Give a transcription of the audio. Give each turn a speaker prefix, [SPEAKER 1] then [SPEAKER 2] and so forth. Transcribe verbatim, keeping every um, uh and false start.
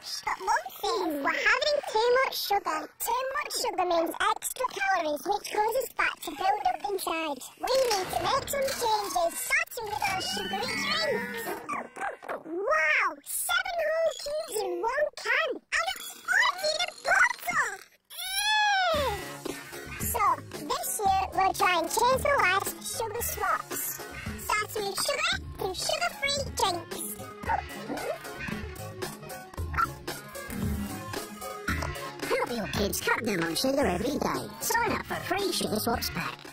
[SPEAKER 1] gosh. But one thing, we're having too much sugar. Too much sugar means extra calories, which causes fat to build up inside. We need to make some changes, starting with our sugary drinks. Wow! Seven whole cubes in one can! And it's forty in a bottle! Mm. So, this year, we'll try and change the lives to sugar swaps. Starting with sugar to sugar-free drinks.
[SPEAKER 2] Help your kids cut down on sugar every day. Sign up for free Sugar Swaps pack.